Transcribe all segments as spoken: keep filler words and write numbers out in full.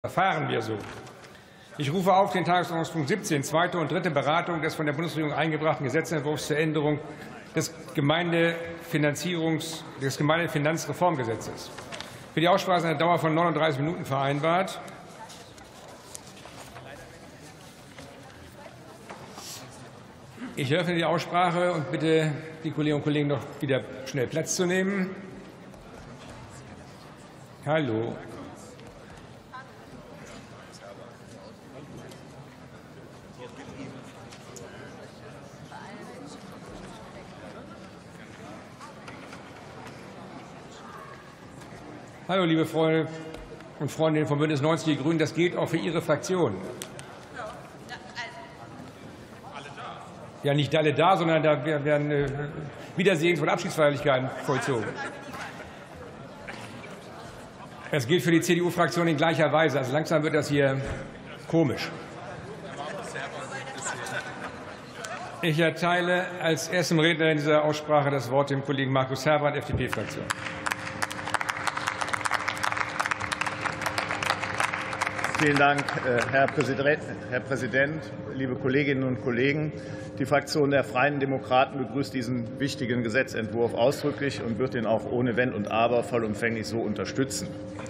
Verfahren wir so. Ich rufe auf den Tagesordnungspunkt siebzehn, zweite und dritte Beratung des von der Bundesregierung eingebrachten Gesetzentwurfs zur Änderung des Gemeindefinanzierungs, des Gemeindefinanzreformgesetzes. Für die Aussprache ist eine Dauer von neununddreißig Minuten vereinbart. Ich eröffne die Aussprache und bitte die Kolleginnen und Kollegen noch wieder schnell Platz zu nehmen. Hallo. Hallo, liebe Freunde und Freundinnen von Bündnis neunzig Die Grünen, das gilt auch für Ihre Fraktion. Ja, nicht alle da, sondern da werden Wiedersehens- und Abschiedsfeierlichkeiten vollzogen. Das gilt für die C D U-Fraktion in gleicher Weise. Also langsam wird das hier komisch. Ich erteile als erstem Redner in dieser Aussprache das Wort dem Kollegen Markus Herbrandt, F D P-Fraktion. Vielen Dank, Herr Präsident, liebe Kolleginnen und Kollegen! Die Fraktion der Freien Demokraten begrüßt diesen wichtigen Gesetzentwurf ausdrücklich und wird ihn auch ohne Wenn und Aber vollumfänglich so unterstützen.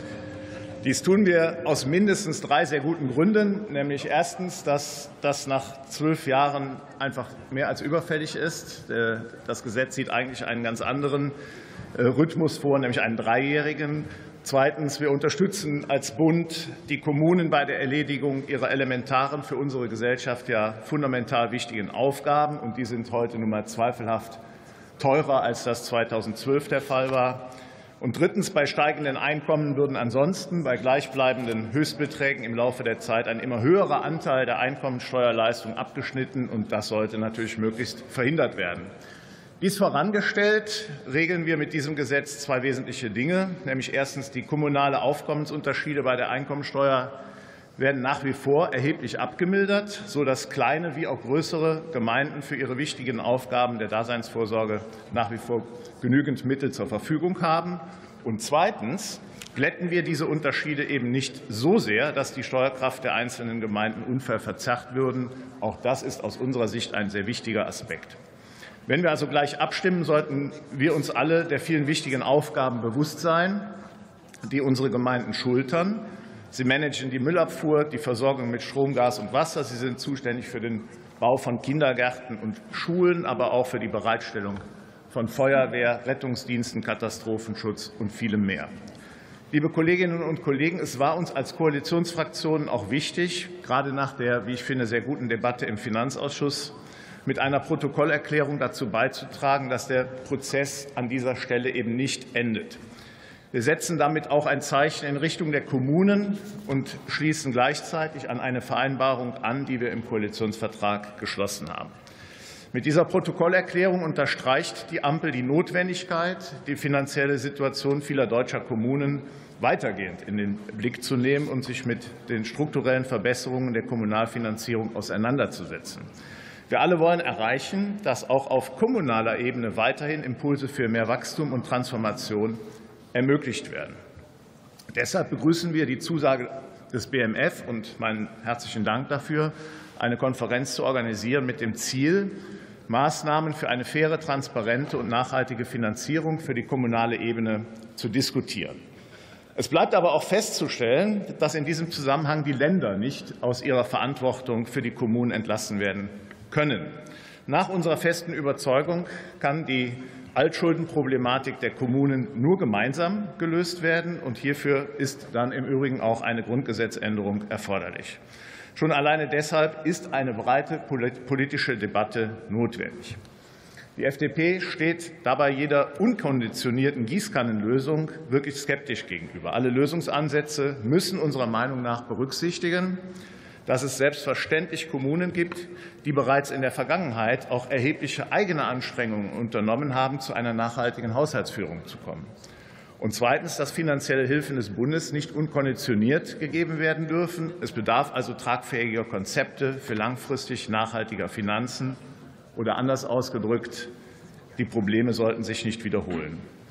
Dies tun wir aus mindestens drei sehr guten Gründen, nämlich erstens, dass das nach zwölf Jahren einfach mehr als überfällig ist. Das Gesetz sieht eigentlich einen ganz anderen Rhythmus vor, nämlich einen dreijährigen. Zweitens, wir unterstützen als Bund die Kommunen bei der Erledigung ihrer elementaren, für unsere Gesellschaft ja fundamental wichtigen Aufgaben. Und die sind heute nun mal zweifelhaft teurer, als das zweitausendzwölf der Fall war. Und drittens, bei steigenden Einkommen würden ansonsten bei gleichbleibenden Höchstbeträgen im Laufe der Zeit ein immer höherer Anteil der Einkommensteuerleistung abgeschnitten. Und das sollte natürlich möglichst verhindert werden. Dies vorangestellt, regeln wir mit diesem Gesetz zwei wesentliche Dinge, nämlich erstens die kommunale Aufkommensunterschiede bei der Einkommensteuer werden nach wie vor erheblich abgemildert, sodass kleine wie auch größere Gemeinden für ihre wichtigen Aufgaben der Daseinsvorsorge nach wie vor genügend Mittel zur Verfügung haben. Und zweitens glätten wir diese Unterschiede eben nicht so sehr, dass die Steuerkraft der einzelnen Gemeinden unfair verzerrt würden. Auch das ist aus unserer Sicht ein sehr wichtiger Aspekt. Wenn wir also gleich abstimmen, sollten wir uns alle der vielen wichtigen Aufgaben bewusst sein, die unsere Gemeinden schultern. Sie managen die Müllabfuhr, die Versorgung mit Strom, Gas und Wasser. Sie sind zuständig für den Bau von Kindergärten und Schulen, aber auch für die Bereitstellung von Feuerwehr, Rettungsdiensten, Katastrophenschutz und vielem mehr. Liebe Kolleginnen und Kollegen, es war uns als Koalitionsfraktionen auch wichtig, gerade nach der, wie ich finde, sehr guten Debatte im Finanzausschuss, mit einer Protokollerklärung dazu beizutragen, dass der Prozess an dieser Stelle eben nicht endet. Wir setzen damit auch ein Zeichen in Richtung der Kommunen und schließen gleichzeitig an eine Vereinbarung an, die wir im Koalitionsvertrag geschlossen haben. Mit dieser Protokollerklärung unterstreicht die Ampel die Notwendigkeit, die finanzielle Situation vieler deutscher Kommunen weitergehend in den Blick zu nehmen und sich mit den strukturellen Verbesserungen der Kommunalfinanzierung auseinanderzusetzen. Wir alle wollen erreichen, dass auch auf kommunaler Ebene weiterhin Impulse für mehr Wachstum und Transformation ermöglicht werden. Deshalb begrüßen wir die Zusage des B M F und meinen herzlichen Dank dafür, eine Konferenz zu organisieren mit dem Ziel, Maßnahmen für eine faire, transparente und nachhaltige Finanzierung für die kommunale Ebene zu diskutieren. Es bleibt aber auch festzustellen, dass in diesem Zusammenhang die Länder nicht aus ihrer Verantwortung für die Kommunen entlassen werden können. Nach unserer festen Überzeugung kann die Altschuldenproblematik der Kommunen nur gemeinsam gelöst werden. Und hierfür ist dann im Übrigen auch eine Grundgesetzänderung erforderlich. Schon alleine deshalb ist eine breite politische Debatte notwendig. Die F D P steht dabei jeder unkonditionierten Gießkannenlösung wirklich skeptisch gegenüber. Alle Lösungsansätze müssen unserer Meinung nach berücksichtigen, dass es selbstverständlich Kommunen gibt, die bereits in der Vergangenheit auch erhebliche eigene Anstrengungen unternommen haben, zu einer nachhaltigen Haushaltsführung zu kommen. Und zweitens, dass finanzielle Hilfen des Bundes nicht unkonditioniert gegeben werden dürfen. Es bedarf also tragfähiger Konzepte für langfristig nachhaltiger Finanzen. Oder anders ausgedrückt, die Probleme sollten sich nicht wiederholen.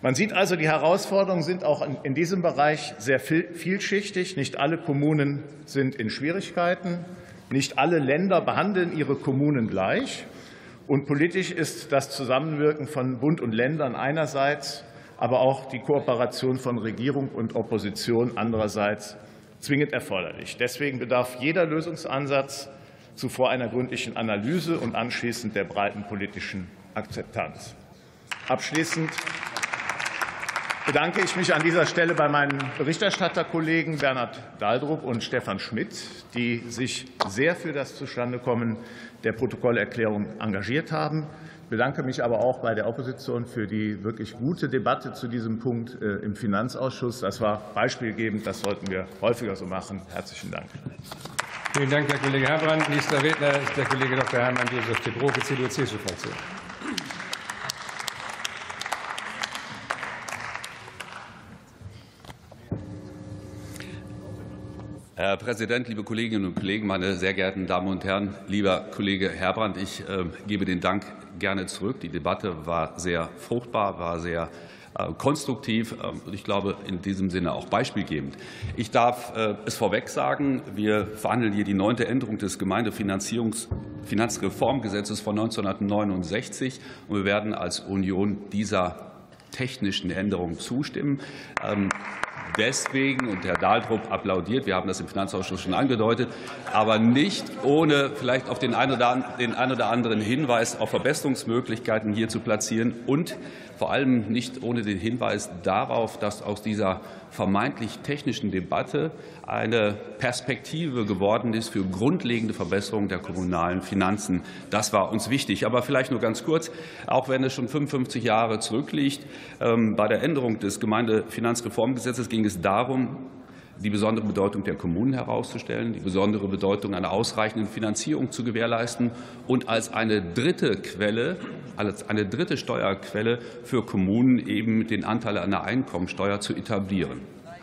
Man sieht also, die Herausforderungen sind auch in diesem Bereich sehr vielschichtig. Nicht alle Kommunen sind in Schwierigkeiten. Nicht alle Länder behandeln ihre Kommunen gleich. Und politisch ist das Zusammenwirken von Bund und Ländern einerseits, aber auch die Kooperation von Regierung und Opposition andererseits zwingend erforderlich. Deswegen bedarf jeder Lösungsansatz zuvor einer gründlichen Analyse und anschließend der breiten politischen Akzeptanz. Abschließend bedanke ich mich an dieser Stelle bei meinen Berichterstatterkollegen Bernhard Daldrup und Stefan Schmidt, die sich sehr für das Zustandekommen der Protokollerklärung engagiert haben. Ich bedanke mich aber auch bei der Opposition für die wirklich gute Debatte zu diesem Punkt im Finanzausschuss. Das war beispielgebend. Das sollten wir häufiger so machen. Herzlichen Dank. Vielen Dank, Herr Kollege Herbrandt. Nächster Redner ist der Kollege Doktor Hermann Josef Tedroke, C D U C S U-Fraktion. Herr Präsident, liebe Kolleginnen und Kollegen, meine sehr geehrten Damen und Herren! Lieber Kollege Herbrandt, ich äh, gebe den Dank gerne zurück. Die Debatte war sehr fruchtbar, war sehr äh, konstruktiv äh, und ich glaube in diesem Sinne auch beispielgebend. Ich darf äh, es vorweg sagen, wir verhandeln hier die neunte Änderung des Gemeindefinanzierungs Finanzreformgesetzes von neunzehnhundertneunundsechzig und wir werden als Union dieser technischen Änderung zustimmen. Ähm, Deswegen, und Herr Daldrup applaudiert, wir haben das im Finanzausschuss schon angedeutet, aber nicht ohne vielleicht auf den einen oder anderen Hinweis auf Verbesserungsmöglichkeiten hier zu platzieren und vor allem nicht ohne den Hinweis darauf, dass aus dieser vermeintlich technischen Debatte eine Perspektive geworden ist für grundlegende Verbesserung der kommunalen Finanzen. Das war uns wichtig. Aber vielleicht nur ganz kurz, auch wenn es schon fünfundfünfzig Jahre zurückliegt, bei der Änderung des Gemeindefinanzreformgesetzes ging es darum, die besondere Bedeutung der Kommunen herauszustellen, die besondere Bedeutung einer ausreichenden Finanzierung zu gewährleisten und als eine dritte Quelle, als eine dritte Steuerquelle für Kommunen eben den Anteil an der Einkommensteuer zu etablieren.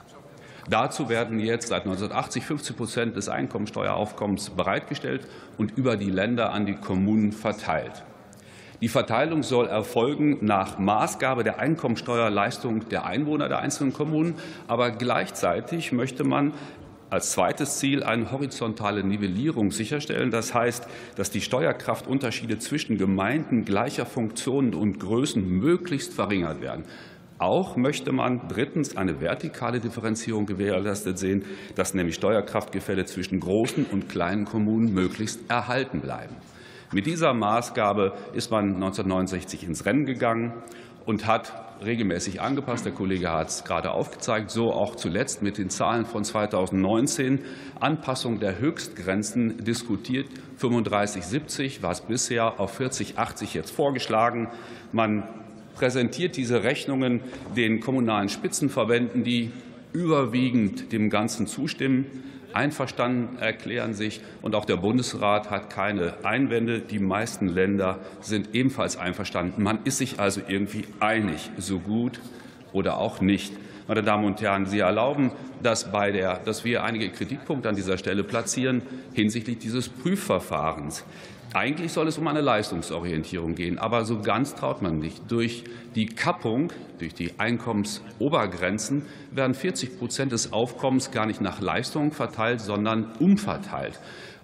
Dazu werden jetzt seit neunzehnhundertachtzig fünfzig Prozent des Einkommensteueraufkommens bereitgestellt und über die Länder an die Kommunen verteilt. Die Verteilung soll erfolgen nach Maßgabe der Einkommensteuerleistung der Einwohner der einzelnen Kommunen. Aber gleichzeitig möchte man als zweites Ziel eine horizontale Nivellierung sicherstellen. Das heißt, dass die Steuerkraftunterschiede zwischen Gemeinden gleicher Funktionen und Größen möglichst verringert werden. Auch möchte man drittens eine vertikale Differenzierung gewährleistet sehen, dass nämlich Steuerkraftgefälle zwischen großen und kleinen Kommunen möglichst erhalten bleiben. Mit dieser Maßgabe ist man neunzehnhundertneunundsechzig ins Rennen gegangen und hat regelmäßig angepasst. Der Kollege hat es gerade aufgezeigt, so auch zuletzt mit den Zahlen von zweitausendneunzehn. Anpassung der Höchstgrenzen diskutiert. fünfunddreißig siebzig war es bisher, auf vierzig achtzig jetzt vorgeschlagen. Man präsentiert diese Rechnungen den kommunalen Spitzenverbänden, die überwiegend dem Ganzen zustimmen. Einverstanden erklären sich, und auch der Bundesrat hat keine Einwände. Die meisten Länder sind ebenfalls einverstanden. Man ist sich also irgendwie einig, so gut oder auch nicht. Meine Damen und Herren, Sie erlauben, dass, bei der, dass wir einige Kritikpunkte an dieser Stelle platzieren hinsichtlich dieses Prüfverfahrens. Eigentlich soll es um eine Leistungsorientierung gehen, aber so ganz traut man nicht. Durch die Kappung, durch die Einkommensobergrenzen werden vierzig Prozent des Aufkommens gar nicht nach Leistung verteilt, sondern umverteilt.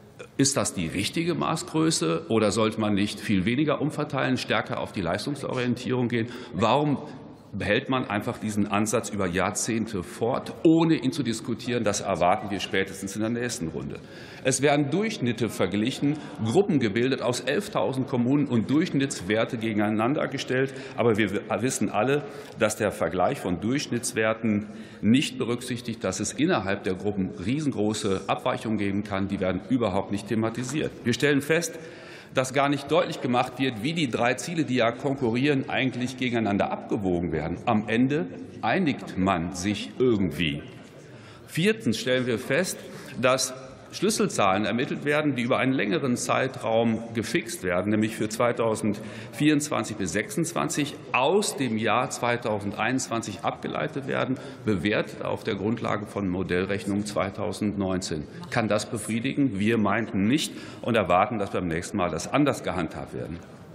Ist das die richtige Maßgröße oder sollte man nicht viel weniger umverteilen, stärker auf die Leistungsorientierung gehen? Warum behält man einfach diesen Ansatz über Jahrzehnte fort, ohne ihn zu diskutieren? Das erwarten wir spätestens in der nächsten Runde. Es werden Durchschnitte verglichen, Gruppen gebildet aus elftausend Kommunen und Durchschnittswerte gegeneinander gestellt. Aber wir wissen alle, dass der Vergleich von Durchschnittswerten nicht berücksichtigt, dass es innerhalb der Gruppen riesengroße Abweichungen geben kann. Die werden überhaupt nicht thematisiert. Wir stellen fest, dass gar nicht deutlich gemacht wird, wie die drei Ziele, die ja konkurrieren, eigentlich gegeneinander abgewogen werden. Am Ende einigt man sich irgendwie. Viertens stellen wir fest, dass Schlüsselzahlen ermittelt werden, die über einen längeren Zeitraum gefixt werden, nämlich für zweitausendvierundzwanzig bis zweitausendsechsundzwanzig aus dem Jahr zweitausendeinundzwanzig abgeleitet werden, bewertet auf der Grundlage von Modellrechnung zweitausendneunzehn. Kann das befriedigen? Wir meinten nicht und erwarten, dass beim nächsten Mal das anders gehandhabt werden.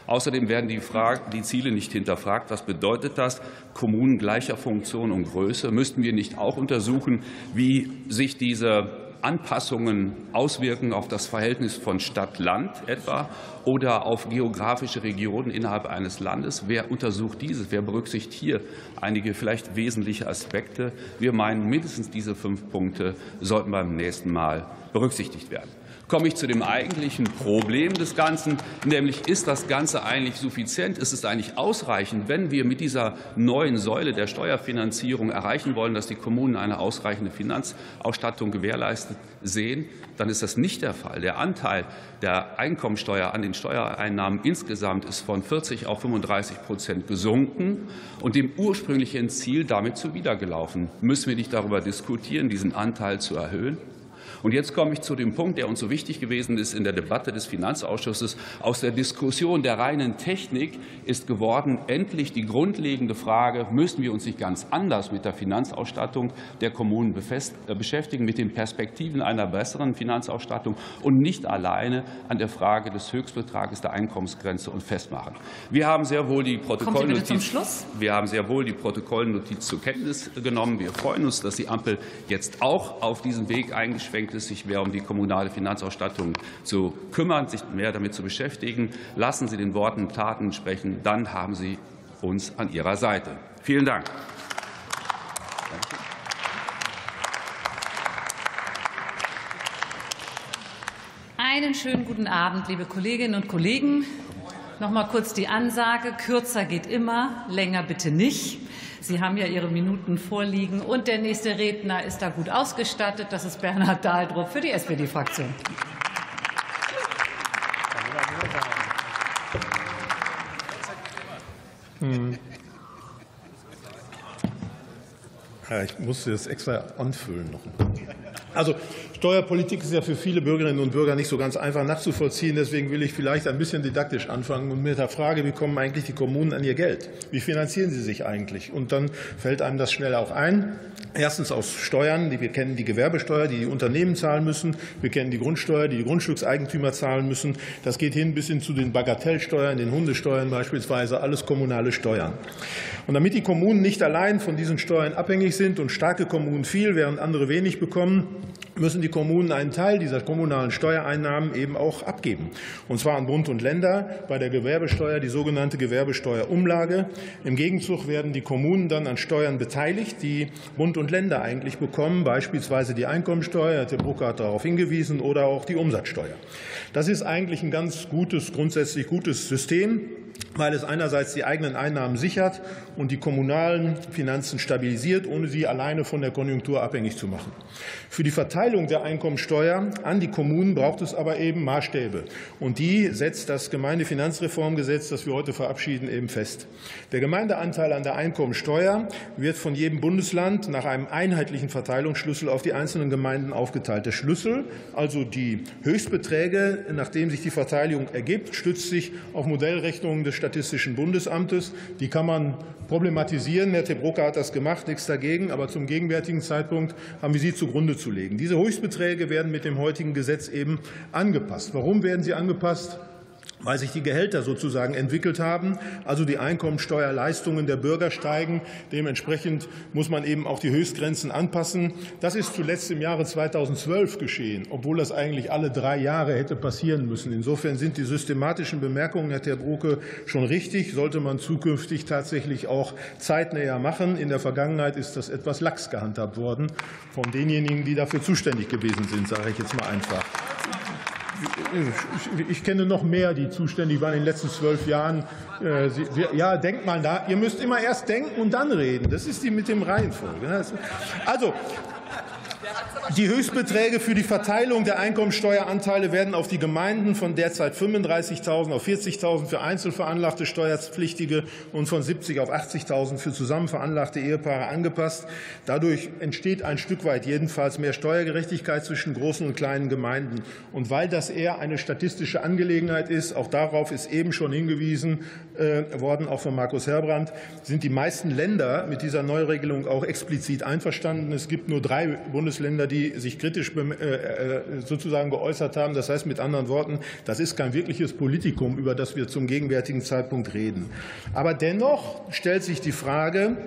Außerdem werden die, Frage, die Ziele nicht hinterfragt. Was bedeutet das? Kommunen gleicher Funktion und Größe. Müssten wir nicht auch untersuchen, wie sich diese Anpassungen auswirken auf das Verhältnis von Stadt-Land etwa oder auf geografische Regionen innerhalb eines Landes? Wer untersucht dieses? Wer berücksichtigt hier einige vielleicht wesentliche Aspekte? Wir meinen, mindestens diese fünf Punkte sollten beim nächsten Mal berücksichtigt werden. Komme ich zu dem eigentlichen Problem des Ganzen, nämlich ist das Ganze eigentlich suffizient, ist es eigentlich ausreichend, wenn wir mit dieser neuen Säule der Steuerfinanzierung erreichen wollen, dass die Kommunen eine ausreichende Finanzausstattung gewährleistet sehen, dann ist das nicht der Fall. Der Anteil der Einkommensteuer an den Steuereinnahmen insgesamt ist von vierzig auf fünfunddreißig Prozent gesunken und dem ursprünglichen Ziel damit zuwidergelaufen. Müssen wir nicht darüber diskutieren, diesen Anteil zu erhöhen? Und jetzt komme ich zu dem Punkt, der uns so wichtig gewesen ist in der Debatte des Finanzausschusses. Aus der Diskussion der reinen Technik ist geworden, endlich die grundlegende Frage, müssen wir uns nicht ganz anders mit der Finanzausstattung der Kommunen beschäftigen, mit den Perspektiven einer besseren Finanzausstattung und nicht alleine an der Frage des Höchstbetrages der Einkommensgrenze und festmachen. Wir haben sehr wohl die Protokollnotiz, wir haben sehr wohl die Protokollnotiz zur Kenntnis genommen. Wir freuen uns, dass die Ampel jetzt auch auf diesen Weg eingeschwenkt ist, sich mehr um die kommunale Finanzausstattung zu kümmern, sich mehr damit zu beschäftigen. Lassen Sie den Worten Taten sprechen, dann haben Sie uns an Ihrer Seite. Vielen Dank. Einen schönen guten Abend, liebe Kolleginnen und Kollegen. Noch mal kurz die Ansage: Kürzer geht immer, länger bitte nicht. Sie haben ja Ihre Minuten vorliegen. Und der nächste Redner ist da gut ausgestattet. Das ist Bernhard Dahldrup für die S P D-Fraktion. Hm. Ja, ich musste das extra anfüllen noch. Also Steuerpolitik ist ja für viele Bürgerinnen und Bürger nicht so ganz einfach nachzuvollziehen. Deswegen will ich vielleicht ein bisschen didaktisch anfangen und mit der Frage, wie kommen eigentlich die Kommunen an ihr Geld? Wie finanzieren sie sich eigentlich? Und dann fällt einem das schnell auch ein. Erstens aus Steuern. Wir kennen die Gewerbesteuer, die die Unternehmen zahlen müssen. Wir kennen die Grundsteuer, die die Grundstückseigentümer zahlen müssen. Das geht hin bis hin zu den Bagatellsteuern, den Hundesteuern beispielsweise, alles kommunale Steuern. Und damit die Kommunen nicht allein von diesen Steuern abhängig sind und starke Kommunen viel, während andere wenig bekommen, müssen die Kommunen einen Teil dieser kommunalen Steuereinnahmen eben auch abgeben. Und zwar an Bund und Länder, bei der Gewerbesteuer die sogenannte Gewerbesteuerumlage. Im Gegenzug werden die Kommunen dann an Steuern beteiligt, die Bund und Länder eigentlich bekommen, beispielsweise die Einkommensteuer, Herr Brucker hat darauf hingewiesen, oder auch die Umsatzsteuer. Das ist eigentlich ein ganz gutes, grundsätzlich gutes System, weil es einerseits die eigenen Einnahmen sichert und die kommunalen Finanzen stabilisiert, ohne sie alleine von der Konjunktur abhängig zu machen. Für die Verteilung der Einkommensteuer an die Kommunen braucht es aber eben Maßstäbe. Und die setzt das Gemeindefinanzreformgesetz, das wir heute verabschieden, eben fest. Der Gemeindeanteil an der Einkommensteuer wird von jedem Bundesland nach einem einheitlichen Verteilungsschlüssel auf die einzelnen Gemeinden aufgeteilt. Der Schlüssel, also die Höchstbeträge, nachdem sich die Verteilung ergibt, stützt sich auf Modellrechnungen des Statistischen Bundesamtes. Die kann man problematisieren. Herr Tebrucker hat das gemacht, nichts dagegen. Aber zum gegenwärtigen Zeitpunkt haben wir sie zugrunde zu legen. Diese Höchstbeträge werden mit dem heutigen Gesetz eben angepasst. Warum werden sie angepasst? Weil sich die Gehälter sozusagen entwickelt haben, also die Einkommensteuerleistungen der Bürger steigen. Dementsprechend muss man eben auch die Höchstgrenzen anpassen. Das ist zuletzt im Jahre zweitausendzwölf geschehen, obwohl das eigentlich alle drei Jahre hätte passieren müssen. Insofern sind die systematischen Bemerkungen, Herr Terbrucke, schon richtig, sollte man zukünftig tatsächlich auch zeitnäher machen. In der Vergangenheit ist das etwas lax gehandhabt worden von denjenigen, die dafür zuständig gewesen sind, sage ich jetzt mal einfach. Ich kenne noch mehr, die zuständig waren in den letzten zwölf Jahren. Ja, denkt mal da. Ihr müsst immer erst denken und dann reden. Das ist die mit dem Reihenfolge. Also, die Höchstbeträge für die Verteilung der Einkommensteueranteile werden auf die Gemeinden von derzeit fünfunddreißigtausend auf vierzigtausend für einzelveranlagte Steuerpflichtige und von siebzig auf achtzigtausend für zusammen veranlagte Ehepaare angepasst. Dadurch entsteht ein Stück weit jedenfalls mehr Steuergerechtigkeit zwischen großen und kleinen Gemeinden. Und weil das eher eine statistische Angelegenheit ist, auch darauf ist eben schon hingewiesen äh, worden, auch von Markus Heerbrand, sind die meisten Länder mit dieser Neuregelung auch explizit einverstanden. Es gibt nur drei Bundesländer, oder die sich kritisch sozusagen geäußert haben. Das heißt mit anderen Worten, das ist kein wirkliches Politikum, über das wir zum gegenwärtigen Zeitpunkt reden. Aber dennoch stellt sich die Frage,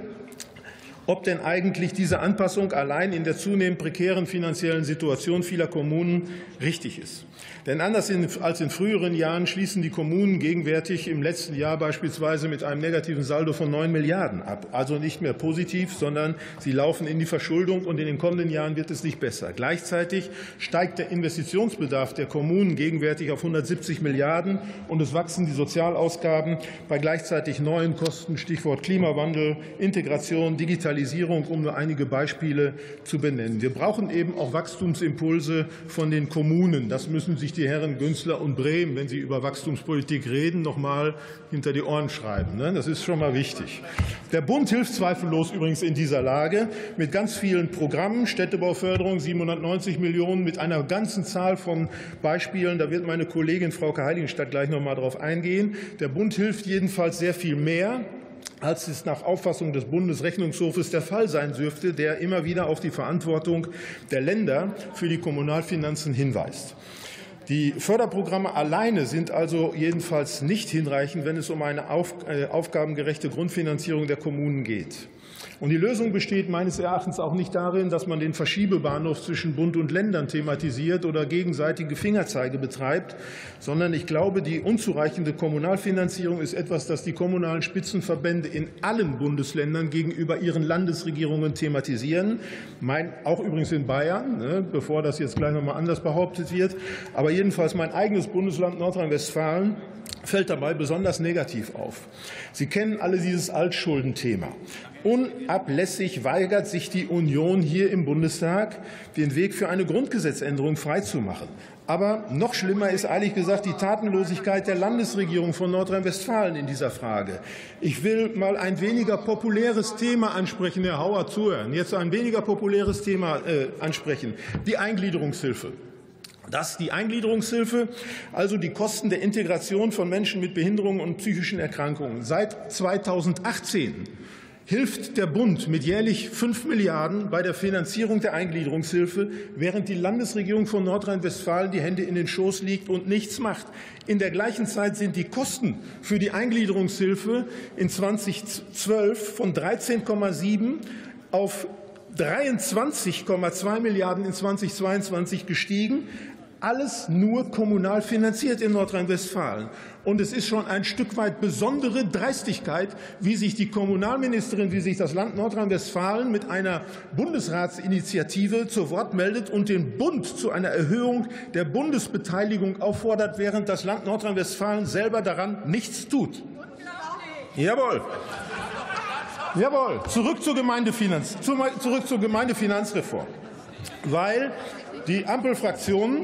ob denn eigentlich diese Anpassung allein in der zunehmend prekären finanziellen Situation vieler Kommunen richtig ist. Denn anders als in früheren Jahren schließen die Kommunen gegenwärtig im letzten Jahr beispielsweise mit einem negativen Saldo von neun Milliarden ab. Also nicht mehr positiv, sondern sie laufen in die Verschuldung, und in den kommenden Jahren wird es nicht besser. Gleichzeitig steigt der Investitionsbedarf der Kommunen gegenwärtig auf hundertsiebzig Milliarden, und es wachsen die Sozialausgaben bei gleichzeitig neuen Kosten, Stichwort Klimawandel, Integration, Digitalisierung, um nur einige Beispiele zu benennen. Wir brauchen eben auch Wachstumsimpulse von den Kommunen. Das müssen sich die Herren Günzler und Brehm, wenn sie über Wachstumspolitik reden, noch mal hinter die Ohren schreiben. Das ist schon mal wichtig. Der Bund hilft zweifellos übrigens in dieser Lage mit ganz vielen Programmen, Städtebauförderung siebenhundertneunzig Millionen, mit einer ganzen Zahl von Beispielen. Da wird meine Kollegin Frauke Heiligenstadt gleich noch mal darauf eingehen. Der Bund hilft jedenfalls sehr viel mehr, als es nach Auffassung des Bundesrechnungshofes der Fall sein dürfte, der immer wieder auf die Verantwortung der Länder für die Kommunalfinanzen hinweist. Die Förderprogramme alleine sind also jedenfalls nicht hinreichend, wenn es um eine aufgabengerechte Grundfinanzierung der Kommunen geht. Und die Lösung besteht meines Erachtens auch nicht darin, dass man den Verschiebebahnhof zwischen Bund und Ländern thematisiert oder gegenseitige Fingerzeige betreibt, sondern ich glaube, die unzureichende Kommunalfinanzierung ist etwas, das die kommunalen Spitzenverbände in allen Bundesländern gegenüber ihren Landesregierungen thematisieren. Mein, auch übrigens in Bayern, ne, bevor das jetzt gleich noch mal anders behauptet wird. Aber jedenfalls mein eigenes Bundesland Nordrhein-Westfalen fällt dabei besonders negativ auf. Sie kennen alle dieses Altschuldenthema. Unablässig weigert sich die Union hier im Bundestag, den Weg für eine Grundgesetzänderung freizumachen. Aber noch schlimmer ist ehrlich gesagt die Tatenlosigkeit der Landesregierung von Nordrhein-Westfalen in dieser Frage. Ich will mal ein weniger populäres Thema ansprechen, Herr Hauer, zuhören. Jetzt ein weniger populäres Thema äh, ansprechen, die Eingliederungshilfe. Dass die Eingliederungshilfe, also die Kosten der Integration von Menschen mit Behinderungen und psychischen Erkrankungen. Seit zweitausendachtzehn hilft der Bund mit jährlich fünf Milliarden bei der Finanzierung der Eingliederungshilfe, während die Landesregierung von Nordrhein-Westfalen die Hände in den Schoß legt und nichts macht. In der gleichen Zeit sind die Kosten für die Eingliederungshilfe in zweitausendzwölf von dreizehn Komma sieben auf dreiundzwanzig Komma zwei Milliarden in zweitausendzweiundzwanzig gestiegen. Alles nur kommunal finanziert in Nordrhein-Westfalen. Und es ist schon ein Stück weit besondere Dreistigkeit, wie sich die Kommunalministerin, wie sich das Land Nordrhein-Westfalen mit einer Bundesratsinitiative zu Wort meldet und den Bund zu einer Erhöhung der Bundesbeteiligung auffordert, während das Land Nordrhein-Westfalen selber daran nichts tut. Jawohl. Jawohl. Zurück zur Gemeindefinanz, zurück zur Gemeindefinanzreform. Weil die Ampelfraktionen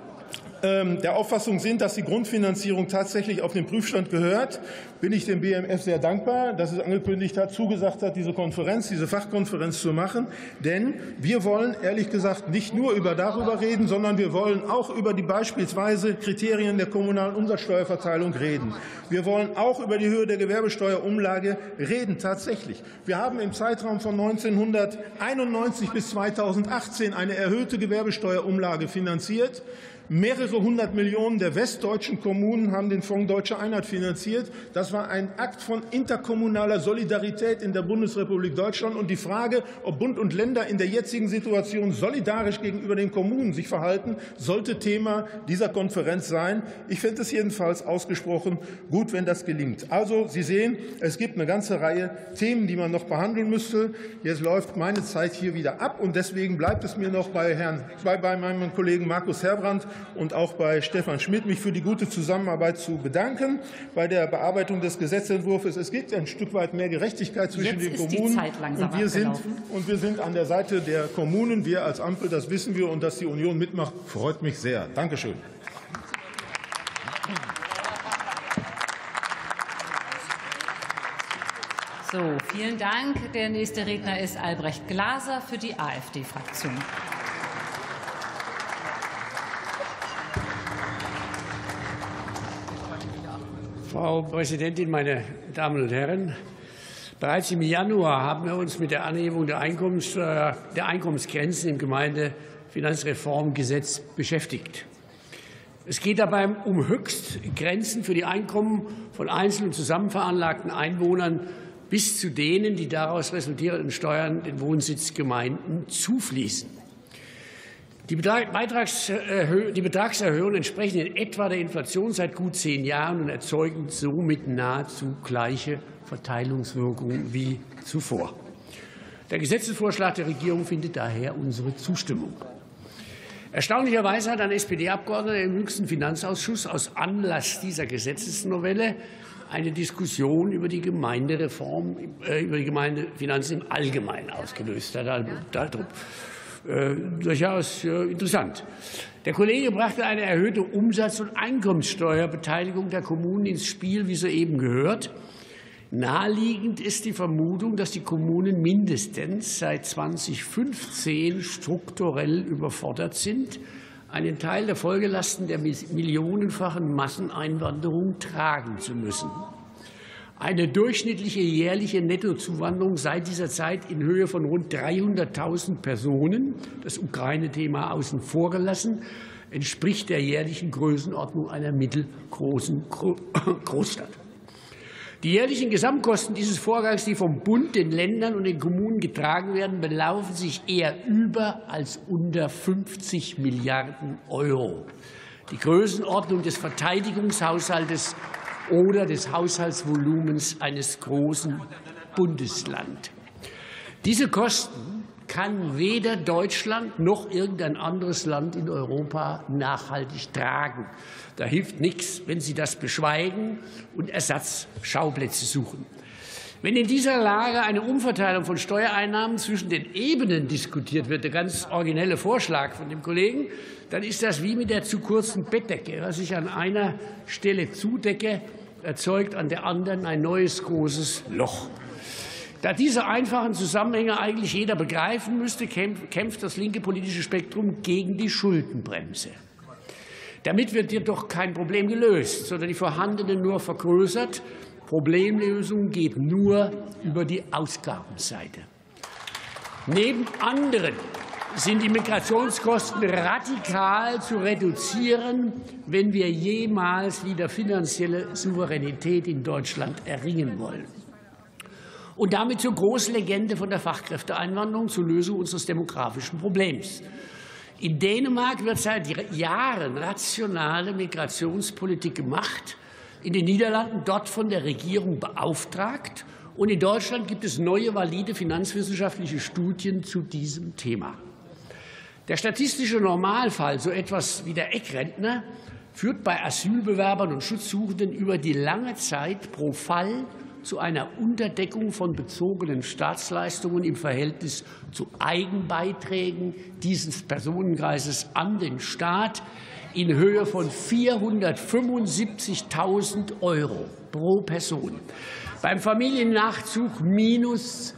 der Auffassung sind, dass die Grundfinanzierung tatsächlich auf den Prüfstand gehört, bin ich dem B M F sehr dankbar, dass es angekündigt hat, zugesagt hat, diese Konferenz, diese Fachkonferenz zu machen. Denn wir wollen ehrlich gesagt nicht nur über darüber reden, sondern wir wollen auch über die beispielsweise Kriterien der kommunalen Umsatzsteuerverteilung reden. Wir wollen auch über die Höhe der Gewerbesteuerumlage reden, tatsächlich. Wir haben im Zeitraum von neunzehnhunderteinundneunzig bis zweitausendachtzehn eine erhöhte Gewerbesteuerumlage finanziert. Mehrere hundert Millionen der westdeutschen Kommunen haben den Fonds Deutsche Einheit finanziert. Das war ein Akt von interkommunaler Solidarität in der Bundesrepublik Deutschland. Und die Frage, ob Bund und Länder in der jetzigen Situation solidarisch gegenüber den Kommunen sich verhalten, sollte Thema dieser Konferenz sein. Ich finde es jedenfalls ausgesprochen gut, wenn das gelingt. Also, Sie sehen, es gibt eine ganze Reihe Themen, die man noch behandeln müsste. Jetzt läuft meine Zeit hier wieder ab. Und deswegen bleibt es mir noch bei, Herrn, bei, bei meinem Kollegen Markus Herbrand und auch bei Stefan Schmidt, mich für die gute Zusammenarbeit zu bedanken bei der Bearbeitung des Gesetzentwurfs. Es gibt ein Stück weit mehr Gerechtigkeit zwischen Jetzt den ist Kommunen. Die Zeit langsam und, wir sind, abgelaufen. und wir sind an der Seite der Kommunen. Wir als Ampel, das wissen wir. Und dass die Union mitmacht, freut mich sehr. Dankeschön. So, vielen Dank. Der nächste Redner ist Albrecht Glaser für die AfD-Fraktion. Frau Präsidentin, meine Damen und Herren! Bereits im Januar haben wir uns mit der Anhebung der Einkommenssteuer, der Einkommensgrenzen im Gemeinde- Finanzreformgesetz beschäftigt. Es geht dabei um Höchstgrenzen für die Einkommen von einzeln und zusammenveranlagten Einwohnern bis zu denen, die daraus resultierenden Steuern den Wohnsitzgemeinden zufließen. Die, Beitragserhö- die Betragserhöhungen entsprechen in etwa der Inflation seit gut zehn Jahren und erzeugen somit nahezu gleiche Verteilungswirkungen wie zuvor. Der Gesetzesvorschlag der Regierung findet daher unsere Zustimmung. Erstaunlicherweise hat ein S P D-Abgeordneter im jüngsten Finanzausschuss aus Anlass dieser Gesetzesnovelle eine Diskussion über die Gemeindereform, äh, über die Gemeindefinanzen im Allgemeinen ausgelöst. Darum äh, durchaus äh, interessant. Der Kollege brachte eine erhöhte Umsatz- und Einkommenssteuerbeteiligung der Kommunen ins Spiel, wie soeben gehört. Naheliegend ist die Vermutung, dass die Kommunen mindestens seit zweitausendfünfzehn strukturell überfordert sind, einen Teil der Folgelasten der millionenfachen Masseneinwanderung tragen zu müssen. Eine durchschnittliche jährliche Nettozuwanderung seit dieser Zeit in Höhe von rund dreihunderttausend Personen, das Ukraine-Thema außen vor gelassen, entspricht der jährlichen Größenordnung einer mittelgroßen Großstadt. Die jährlichen Gesamtkosten dieses Vorgangs, die vom Bund, den Ländern und den Kommunen getragen werden, belaufen sich eher über als unter fünfzig Milliarden Euro. Die Größenordnung des Verteidigungshaushaltes oder des Haushaltsvolumens eines großen Bundeslandes. Diese Kosten kann weder Deutschland noch irgendein anderes Land in Europa nachhaltig tragen. Da hilft nichts, wenn Sie das beschweigen und Ersatzschauplätze suchen. Wenn in dieser Lage eine Umverteilung von Steuereinnahmen zwischen den Ebenen diskutiert wird, der ganz originelle Vorschlag von dem Kollegen, dann ist das wie mit der zu kurzen Bettdecke. Was ich an einer Stelle zudecke, erzeugt an der anderen ein neues großes Loch. Da diese einfachen Zusammenhänge eigentlich jeder begreifen müsste, kämpft das linke politische Spektrum gegen die Schuldenbremse. Damit wird jedoch kein Problem gelöst, sondern die vorhandenen nur vergrößert. Problemlösung geht nur über die Ausgabenseite. Neben anderen sind die Migrationskosten radikal zu reduzieren, wenn wir jemals wieder finanzielle Souveränität in Deutschland erringen wollen. Und damit zur Großlegende von der Fachkräfteeinwanderung zur Lösung unseres demografischen Problems. In Dänemark wird seit Jahren rationale Migrationspolitik gemacht, in den Niederlanden dort von der Regierung beauftragt, und in Deutschland gibt es neue, valide finanzwissenschaftliche Studien zu diesem Thema. Der statistische Normalfall, so etwas wie der Eckrentner, führt bei Asylbewerbern und Schutzsuchenden über die lange Zeit pro Fall zu einer Unterdeckung von bezogenen Staatsleistungen im Verhältnis zu Eigenbeiträgen dieses Personenkreises an den Staat in Höhe von vierhundertfünfundsiebzigtausend Euro pro Person. Beim Familiennachzug minus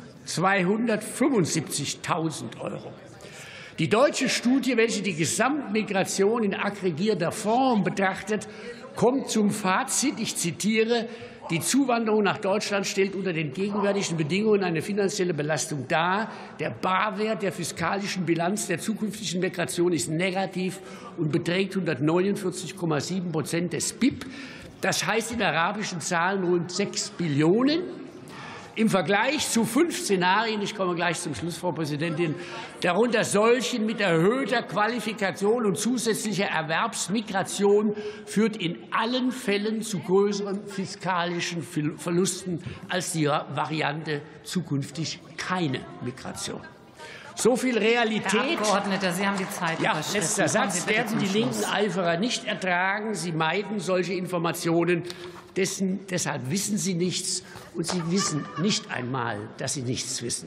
zweihundertfünfundsiebzigtausend Euro. Die deutsche Studie, welche die Gesamtmigration in aggregierter Form betrachtet, kommt zum Fazit, ich zitiere: Die Zuwanderung nach Deutschland stellt unter den gegenwärtigen Bedingungen eine finanzielle Belastung dar. Der Barwert der fiskalischen Bilanz der zukünftigen Migration ist negativ und beträgt hundertneunundvierzig Komma sieben Prozent des B I P. Das heißt in arabischen Zahlen rund sechs Billionen. Im Vergleich zu fünf Szenarien, ich komme gleich zum Schluss, Frau Präsidentin, darunter solchen mit erhöhter Qualifikation und zusätzlicher Erwerbsmigration, führt in allen Fällen zu größeren fiskalischen Verlusten als die Variante zukünftig keine Migration. So viel Realität. Herr Abgeordneter, Sie haben die Zeit ja, überschritten. Letzter Satz. Werden die linken Eiferer nicht ertragen. Sie meiden solche Informationen. Dessen, deshalb wissen Sie nichts, und Sie wissen nicht einmal, dass Sie nichts wissen.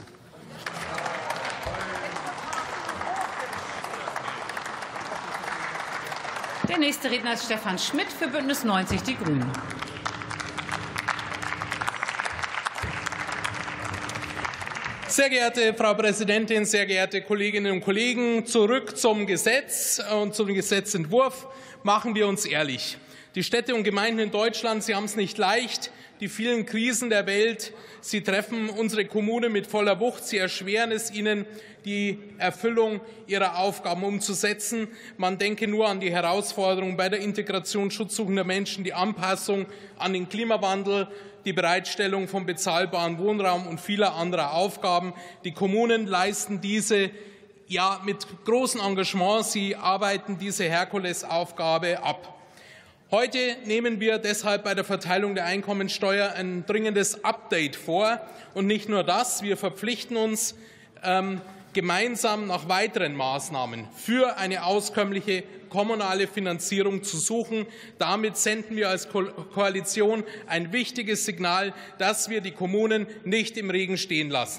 Der nächste Redner ist Stefan Schmidt für Bündnis neunzig Die Grünen. Sehr geehrte Frau Präsidentin, sehr geehrte Kolleginnen und Kollegen! Zurück zum Gesetz und zum Gesetzentwurf. Machen wir uns ehrlich. Die Städte und Gemeinden in Deutschland, sie haben es nicht leicht. Die vielen Krisen der Welt, sie treffen unsere Kommunen mit voller Wucht. Sie erschweren es ihnen, die Erfüllung ihrer Aufgaben umzusetzen. Man denke nur an die Herausforderungen bei der Integration schutzsuchender Menschen, die Anpassung an den Klimawandel, die Bereitstellung von bezahlbarem Wohnraum und vieler anderer Aufgaben. Die Kommunen leisten diese ja mit großem Engagement. Sie arbeiten diese Herkulesaufgabe ab. Heute nehmen wir deshalb bei der Verteilung der Einkommensteuer ein dringendes Update vor. Und nicht nur das, wir verpflichten uns ähm, gemeinsam nach weiteren Maßnahmen für eine auskömmliche kommunale Finanzierung zu suchen. Damit senden wir als Ko- Koalition ein wichtiges Signal, dass wir die Kommunen nicht im Regen stehen lassen.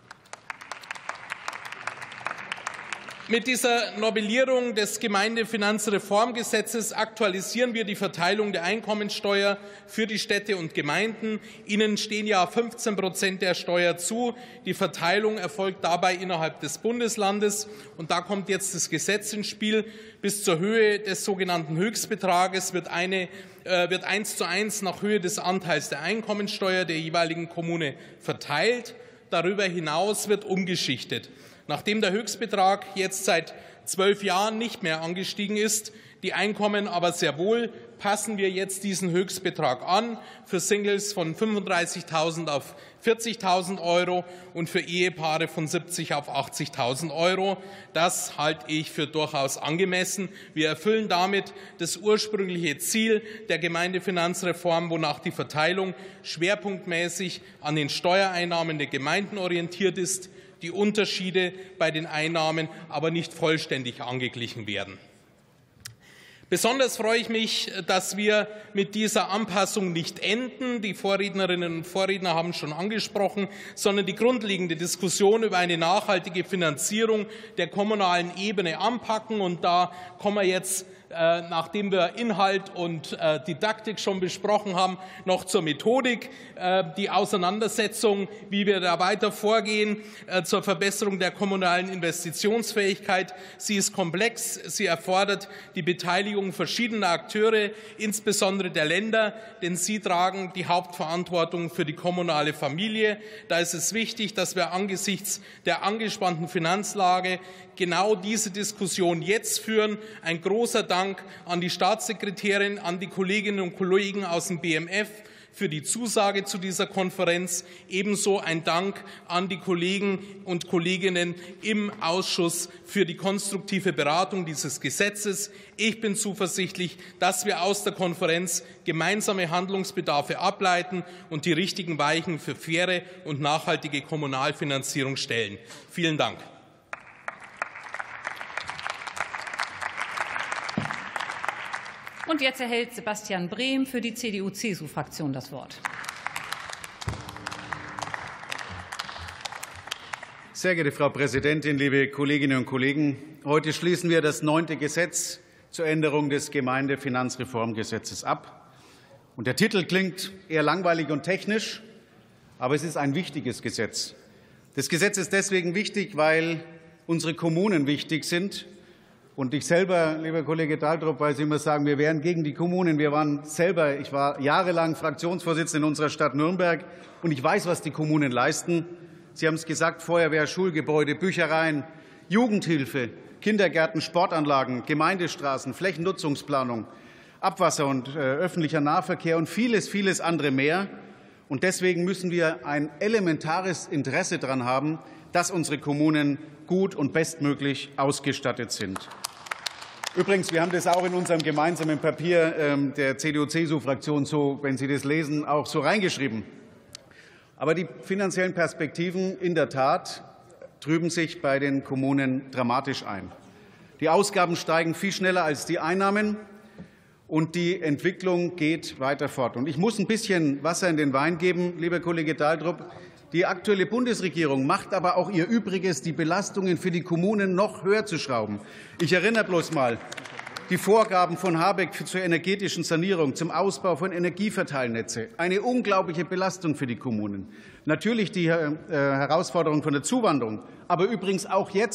Mit dieser Novellierung des Gemeindefinanzreformgesetzes aktualisieren wir die Verteilung der Einkommensteuer für die Städte und Gemeinden. Ihnen stehen ja fünfzehn Prozent der Steuer zu. Die Verteilung erfolgt dabei innerhalb des Bundeslandes. Und da kommt jetzt das Gesetz ins Spiel. Bis zur Höhe des sogenannten Höchstbetrages wird, eine, äh, wird eins zu eins nach Höhe des Anteils der Einkommensteuer der jeweiligen Kommune verteilt. Darüber hinaus wird umgeschichtet. Nachdem der Höchstbetrag jetzt seit zwölf Jahren nicht mehr angestiegen ist, die Einkommen aber sehr wohl, passen wir jetzt diesen Höchstbetrag an, für Singles von fünfunddreißigtausend auf vierzigtausend Euro und für Ehepaare von siebzig auf achtzigtausend Euro. Das halte ich für durchaus angemessen. Wir erfüllen damit das ursprüngliche Ziel der Gemeindefinanzreform, wonach die Verteilung schwerpunktmäßig an den Steuereinnahmen der Gemeinden orientiert ist, die Unterschiede bei den Einnahmen aber nicht vollständig angeglichen werden. Besonders freue ich mich, dass wir mit dieser Anpassung nicht enden. Die Vorrednerinnen und Vorredner haben schon angesprochen, sondern die grundlegende Diskussion über eine nachhaltige Finanzierung der kommunalen Ebene anpacken. Und da kommen wir jetzt, nachdem wir Inhalt und Didaktik schon besprochen haben, noch zur Methodik. Die Auseinandersetzung, wie wir da weiter vorgehen, zur Verbesserung der kommunalen Investitionsfähigkeit. Sie ist komplex. Sie erfordert die Beteiligung verschiedener Akteure, insbesondere der Länder, denn sie tragen die Hauptverantwortung für die kommunale Familie. Da ist es wichtig, dass wir angesichts der angespannten Finanzlage genau diese Diskussion jetzt führen. Ein großer Dank an die Staatssekretärin, an die Kolleginnen und Kollegen aus dem B M F für die Zusage zu dieser Konferenz. Ebenso ein Dank an die Kollegen und Kolleginnen im Ausschuss für die konstruktive Beratung dieses Gesetzes. Ich bin zuversichtlich, dass wir aus der Konferenz gemeinsame Handlungsbedarfe ableiten und die richtigen Weichen für faire und nachhaltige Kommunalfinanzierung stellen. Vielen Dank. Und jetzt erhält Sebastian Brehm für die C D U-C S U-Fraktion das Wort. Sehr geehrte Frau Präsidentin, liebe Kolleginnen und Kollegen! Heute schließen wir das neunte Gesetz zur Änderung des Gemeindefinanzreformgesetzes ab. Und der Titel klingt eher langweilig und technisch, aber es ist ein wichtiges Gesetz. Das Gesetz ist deswegen wichtig, weil unsere Kommunen wichtig sind. Und ich selber, lieber Kollege Daltrop, weil Sie immer sagen, wir wären gegen die Kommunen. Wir waren selber, ich war jahrelang Fraktionsvorsitzender in unserer Stadt Nürnberg, und ich weiß, was die Kommunen leisten. Sie haben es gesagt, Feuerwehr, Schulgebäude, Büchereien, Jugendhilfe, Kindergärten, Sportanlagen, Gemeindestraßen, Flächennutzungsplanung, Abwasser und äh, öffentlicher Nahverkehr und vieles, vieles andere mehr. Und deswegen müssen wir ein elementares Interesse daran haben, dass unsere Kommunen gut und bestmöglich ausgestattet sind. Übrigens, wir haben das auch in unserem gemeinsamen Papier der C D U-C S U-Fraktion so, wenn Sie das lesen, auch so reingeschrieben. Aber die finanziellen Perspektiven in der Tat trüben sich bei den Kommunen dramatisch ein. Die Ausgaben steigen viel schneller als die Einnahmen, und die Entwicklung geht weiter fort. Und ich muss ein bisschen Wasser in den Wein geben, lieber Kollege Daltrop. Die aktuelle Bundesregierung macht aber auch ihr Übriges, die Belastungen für die Kommunen noch höher zu schrauben. Ich erinnere bloß mal, die Vorgaben von Habeck zur energetischen Sanierung, zum Ausbau von Energieverteilnetze, eine unglaubliche Belastung für die Kommunen. Natürlich die Herausforderung von der Zuwanderung, aber übrigens auch jetzt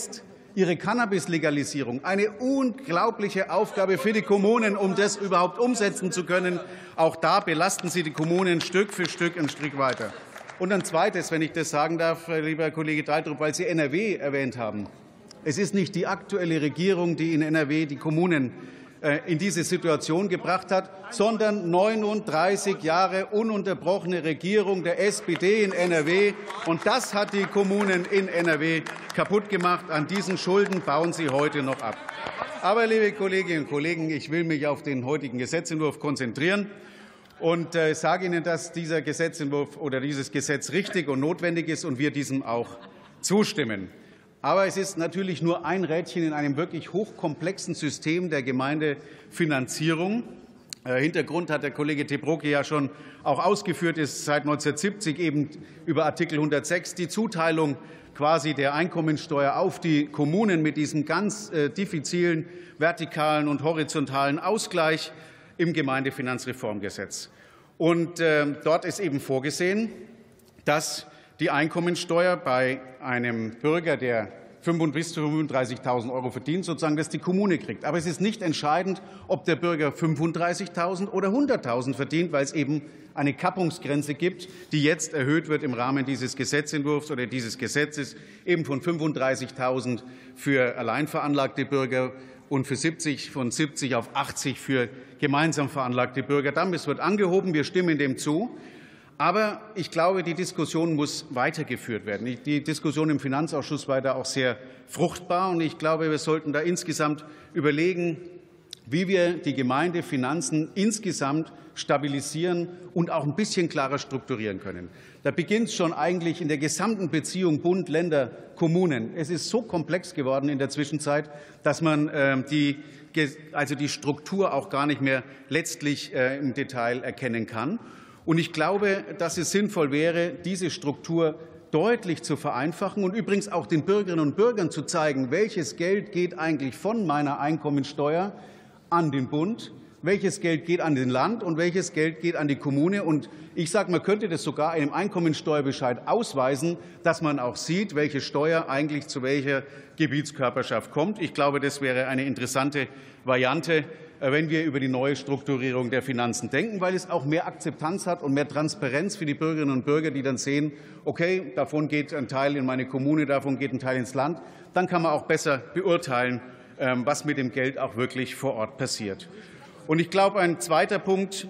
Ihre Cannabis-Legalisierung, eine unglaubliche Aufgabe für die Kommunen, um das überhaupt umsetzen zu können. Auch da belasten Sie die Kommunen Stück für Stück ein Stück weiter. Und ein Zweites, wenn ich das sagen darf, lieber Herr Kollege Daltrup, weil Sie N R W erwähnt haben. Es ist nicht die aktuelle Regierung, die in N R W die Kommunen in diese Situation gebracht hat, sondern neununddreißig Jahre ununterbrochene Regierung der S P D in N R W. Und das hat die Kommunen in N R W kaputt gemacht. An diesen Schulden bauen Sie heute noch ab. Aber, liebe Kolleginnen und Kollegen, ich will mich auf den heutigen Gesetzentwurf konzentrieren und äh, sage Ihnen, dass dieser Gesetzentwurf oder dieses Gesetz richtig und notwendig ist und wir diesem auch zustimmen. Aber es ist natürlich nur ein Rädchen in einem wirklich hochkomplexen System der Gemeindefinanzierung. Hintergrund hat der Kollege Tebroki ja schon auch ausgeführt, ist seit neunzehnhundertsiebzig eben über Artikel hundertsechs die Zuteilung quasi der Einkommensteuer auf die Kommunen mit diesem ganz diffizilen vertikalen und horizontalen Ausgleich im Gemeindefinanzreformgesetz. Und dort ist eben vorgesehen, dass die Einkommensteuer bei einem Bürger, der bis zu fünfunddreißigtausend Euro verdient, sozusagen, dass die Kommune kriegt. Aber es ist nicht entscheidend, ob der Bürger fünfunddreißigtausend oder hunderttausend verdient, weil es eben eine Kappungsgrenze gibt, die jetzt erhöht wird im Rahmen dieses Gesetzentwurfs oder dieses Gesetzes, eben von fünfunddreißigtausend für allein veranlagte Bürger und für siebzig, von siebzig auf achtzig für gemeinsam veranlagte Bürger. Damit wird angehoben. Wir stimmen dem zu. Aber ich glaube, die Diskussion muss weitergeführt werden. Die Diskussion im Finanzausschuss war da auch sehr fruchtbar. Und ich glaube, wir sollten da insgesamt überlegen, wie wir die Gemeindefinanzen insgesamt stabilisieren und auch ein bisschen klarer strukturieren können. Da beginnt es schon eigentlich in der gesamten Beziehung Bund, Länder, Kommunen. Es ist so komplex geworden in der Zwischenzeit, dass man die, also die Struktur auch gar nicht mehr letztlich im Detail erkennen kann. Und ich glaube, dass es sinnvoll wäre, diese Struktur deutlich zu vereinfachen und übrigens auch den Bürgerinnen und Bürgern zu zeigen, welches Geld geht eigentlich von meiner Einkommensteuer an den Bund, welches Geld geht an den Land und welches Geld geht an die Kommune. Und ich sage, man könnte das sogar einem Einkommensteuerbescheid ausweisen, dass man auch sieht, welche Steuer eigentlich zu welcher Gebietskörperschaft kommt. Ich glaube, das wäre eine interessante Variante, wenn wir über die neue Strukturierung der Finanzen denken, weil es auch mehr Akzeptanz hat und mehr Transparenz für die Bürgerinnen und Bürger, die dann sehen, okay, davon geht ein Teil in meine Kommune, davon geht ein Teil ins Land. Dann kann man auch besser beurteilen, was mit dem Geld auch wirklich vor Ort passiert. Und ich glaube, ein zweiter Punkt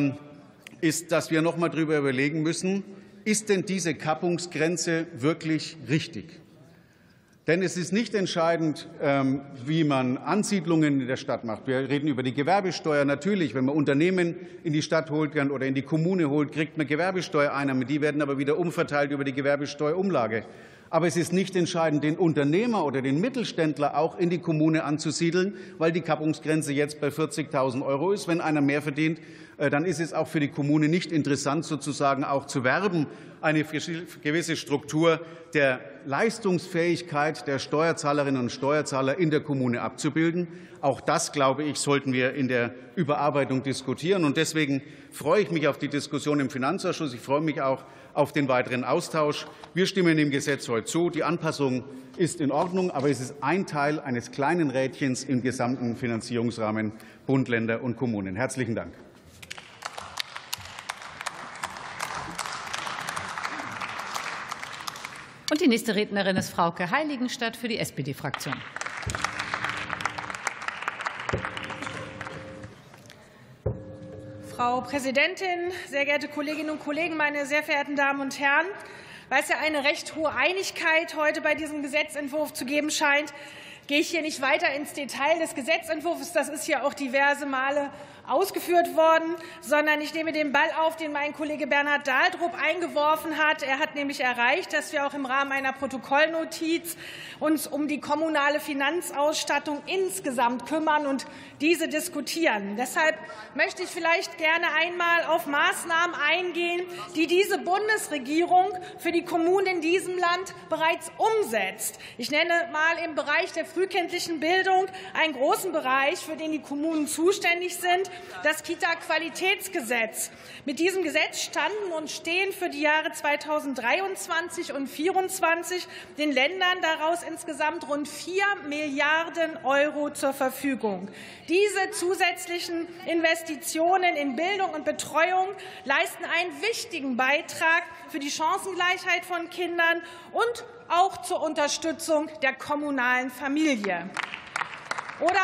ist, dass wir noch mal darüber überlegen müssen, ist denn diese Kappungsgrenze wirklich richtig? Denn es ist nicht entscheidend, wie man Ansiedlungen in der Stadt macht. Wir reden über die Gewerbesteuer. Natürlich, wenn man Unternehmen in die Stadt holt oder in die Kommune holt, kriegt man Gewerbesteuereinnahmen. Die werden aber wieder umverteilt über die Gewerbesteuerumlage. Aber es ist nicht entscheidend, den Unternehmer oder den Mittelständler auch in die Kommune anzusiedeln, weil die Kappungsgrenze jetzt bei vierzigtausend Euro ist. Wenn einer mehr verdient, dann ist es auch für die Kommune nicht interessant, sozusagen auch zu werben, eine gewisse Struktur der Leistungsfähigkeit der Steuerzahlerinnen und Steuerzahler in der Kommune abzubilden. Auch das, glaube ich, sollten wir in der Überarbeitung diskutieren. Und deswegen freue ich mich auf die Diskussion im Finanzausschuss. Ich freue mich auch auf den weiteren Austausch. Wir stimmen dem Gesetz heute zu. Die Anpassung ist in Ordnung, aber es ist ein Teil eines kleinen Rädchens im gesamten Finanzierungsrahmen Bund, Länder und Kommunen. Herzlichen Dank. Und die nächste Rednerin ist Frauke Heiligenstadt für die S P D-Fraktion. Frau Präsidentin, sehr geehrte Kolleginnen und Kollegen, meine sehr verehrten Damen und Herren! Weil es ja eine recht hohe Einigkeit heute bei diesem Gesetzentwurf zu geben scheint, gehe ich hier nicht weiter ins Detail des Gesetzentwurfs. Das ist hier auch diverse Male ausgeführt worden, sondern ich nehme den Ball auf, den mein Kollege Bernhard Dahldrup eingeworfen hat. Er hat nämlich erreicht, dass wir auch im Rahmen einer Protokollnotiz uns um die kommunale Finanzausstattung insgesamt kümmern und diese diskutieren. Deshalb möchte ich vielleicht gerne einmal auf Maßnahmen eingehen, die diese Bundesregierung für die Kommunen in diesem Land bereits umsetzt. Ich nenne mal im Bereich der Früh frühkindlichen Bildung einen großen Bereich, für den die Kommunen zuständig sind, das Kita-Qualitätsgesetz. Mit diesem Gesetz standen und stehen für die Jahre zweitausenddreiundzwanzig und zweitausendvierundzwanzig den Ländern daraus insgesamt rund vier Milliarden Euro zur Verfügung. Diese zusätzlichen Investitionen in Bildung und Betreuung leisten einen wichtigen Beitrag für die Chancengleichheit von Kindern und auch zur Unterstützung der kommunalen Familie. Oder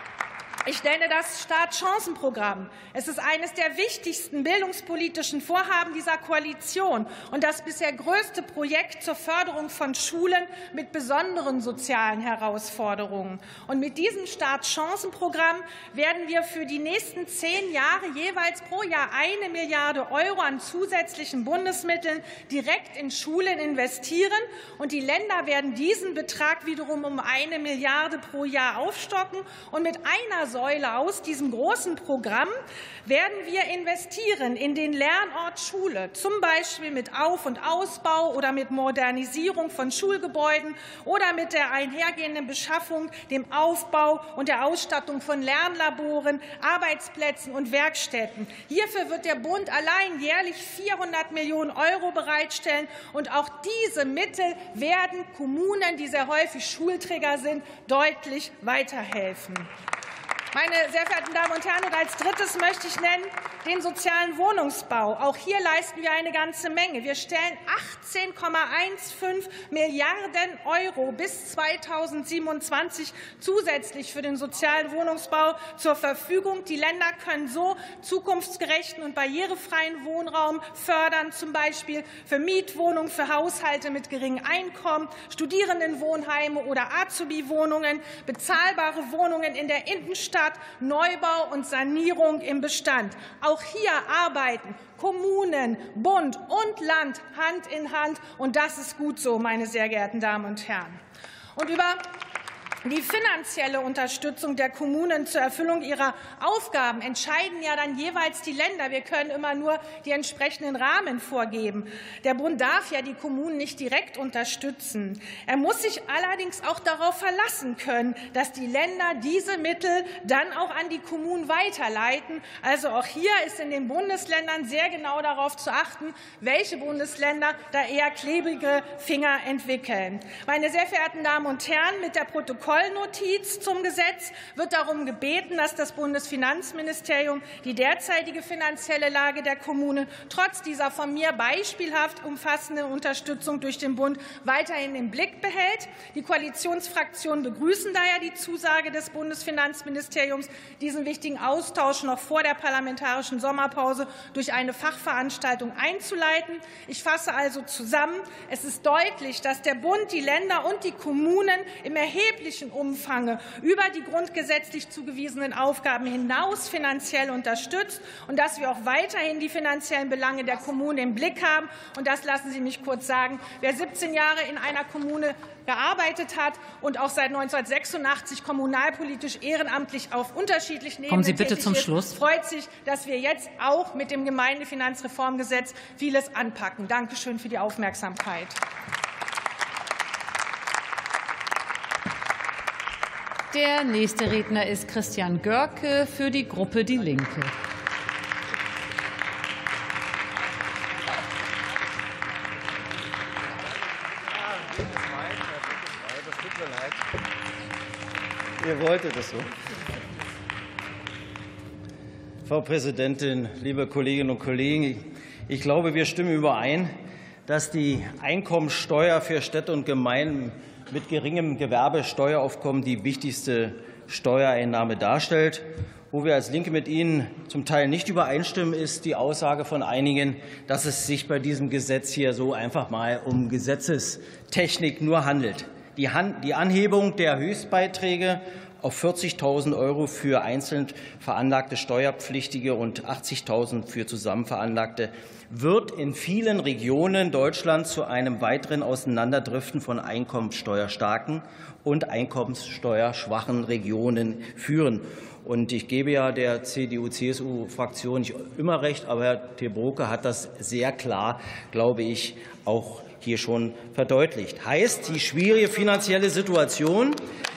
ich nenne das Start-Chancen-Programm. Es ist eines der wichtigsten bildungspolitischen Vorhaben dieser Koalition und das bisher größte Projekt zur Förderung von Schulen mit besonderen sozialen Herausforderungen. Und mit diesem Start-Chancen-Programm werden wir für die nächsten zehn Jahre jeweils pro Jahr eine Milliarde Euro an zusätzlichen Bundesmitteln direkt in Schulen investieren. Und die Länder werden diesen Betrag wiederum um eine Milliarde pro Jahr aufstocken. Und mit einer Säule aus diesem großen Programm werden wir investieren in den Lernort Schule, zum Beispiel mit Auf- und Ausbau oder mit Modernisierung von Schulgebäuden oder mit der einhergehenden Beschaffung, dem Aufbau und der Ausstattung von Lernlaboren, Arbeitsplätzen und Werkstätten. Hierfür wird der Bund allein jährlich vierhundert Millionen Euro bereitstellen. Und auch diese Mittel werden Kommunen, die sehr häufig Schulträger sind, deutlich weiterhelfen. Meine sehr verehrten Damen und Herren, und als Drittes möchte ich nennen den sozialen Wohnungsbau. Auch hier leisten wir eine ganze Menge. Wir stellen achtzehn Komma fünfzehn Milliarden Euro bis zweitausendsiebenundzwanzig zusätzlich für den sozialen Wohnungsbau zur Verfügung. Die Länder können so zukunftsgerechten und barrierefreien Wohnraum fördern, zum Beispiel für Mietwohnungen, für Haushalte mit geringem Einkommen, Studierendenwohnheime oder Azubi-Wohnungen, bezahlbare Wohnungen in der Innenstadt, Neubau und Sanierung im Bestand. Auch hier arbeiten Kommunen, Bund und Land Hand in Hand. Und das ist gut so, meine sehr geehrten Damen und Herren. Und über die finanzielle Unterstützung der Kommunen zur Erfüllung ihrer Aufgaben entscheiden ja dann jeweils die Länder. Wir können immer nur die entsprechenden Rahmen vorgeben. Der Bund darf ja die Kommunen nicht direkt unterstützen. Er muss sich allerdings auch darauf verlassen können, dass die Länder diese Mittel dann auch an die Kommunen weiterleiten. Also auch hier ist in den Bundesländern sehr genau darauf zu achten, welche Bundesländer da eher klebrige Finger entwickeln. Meine sehr verehrten Damen und Herren, mit der Protokoll Notiz zum Gesetz wird darum gebeten, dass das Bundesfinanzministerium die derzeitige finanzielle Lage der Kommunen trotz dieser von mir beispielhaft umfassenden Unterstützung durch den Bund weiterhin im Blick behält. Die Koalitionsfraktionen begrüßen daher die Zusage des Bundesfinanzministeriums, diesen wichtigen Austausch noch vor der parlamentarischen Sommerpause durch eine Fachveranstaltung einzuleiten. Ich fasse also zusammen. Es ist deutlich, dass der Bund die Länder und die Kommunen im erheblichen Umfang über die grundgesetzlich zugewiesenen Aufgaben hinaus finanziell unterstützt und dass wir auch weiterhin die finanziellen Belange der Kommunen im Blick haben. Und das lassen Sie mich kurz sagen. Wer siebzehn Jahre in einer Kommune gearbeitet hat und auch seit neunzehnhundertsechsundachtzig kommunalpolitisch ehrenamtlich auf unterschiedlichen Ebenen Kommen Sie bitte zum ist, Schluss. freut sich, dass wir jetzt auch mit dem Gemeindefinanzreformgesetz vieles anpacken. Danke schön für die Aufmerksamkeit. Der nächste Redner ist Christian Görke für die Gruppe Die Linke. Ihr wolltet es so. Frau Präsidentin, liebe Kolleginnen und Kollegen! Ich glaube, wir stimmen überein, dass die Einkommensteuer für Städte und Gemeinden mit geringem Gewerbesteueraufkommen die wichtigste Steuereinnahme darstellt. Wo wir als Linke mit Ihnen zum Teil nicht übereinstimmen, ist die Aussage von einigen, dass es sich bei diesem Gesetz hier so einfach mal um Gesetzestechnik nur handelt. Die Anhebung der Höchstbeiträge auf vierzigtausend Euro für einzeln veranlagte Steuerpflichtige und achtzigtausend für zusammen veranlagte wird in vielen Regionen Deutschlands zu einem weiteren Auseinanderdriften von einkommenssteuerstarken und einkommenssteuerschwachen Regionen führen. Und ich gebe ja der C D U C S U-Fraktion nicht immer recht, aber Herr Terbrocke hat das sehr klar, glaube ich, auch hier schon verdeutlicht. Heißt, die schwierige finanzielle Situation